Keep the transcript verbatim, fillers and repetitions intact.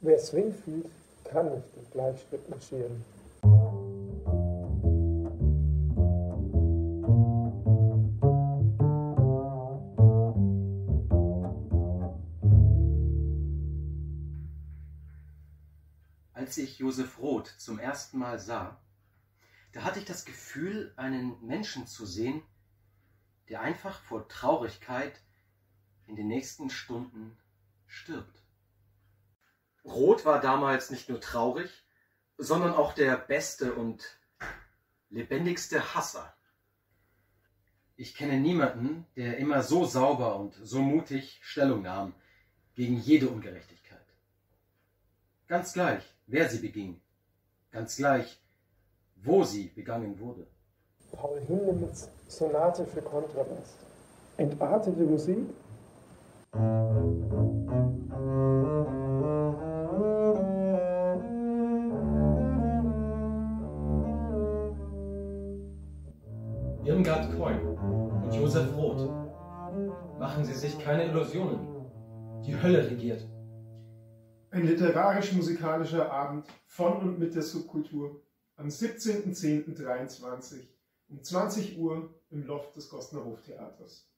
Wer Swing fühlt, kann nicht im Gleichschritt marschieren. Als ich Josef Roth zum ersten Mal sah, da hatte ich das Gefühl, einen Menschen zu sehen, der einfach vor Traurigkeit in den nächsten Stunden stirbt. Roth war damals nicht nur traurig, sondern auch der beste und lebendigste Hasser. Ich kenne niemanden, der immer so sauber und so mutig Stellung nahm gegen jede Ungerechtigkeit. Ganz gleich, wer sie beging, ganz gleich, wo sie begangen wurde. Paul Hindemiths Sonate für Kontrabass. Entartete Musik? Irmgard Keun und Josef Roth. Machen Sie sich keine Illusionen. Die Hölle regiert. Ein literarisch-musikalischer Abend von und mit der Subkultur am siebzehnten zehnten dreiundzwanzig um zwanzig Uhr im Loft des Gostner Hoftheaters.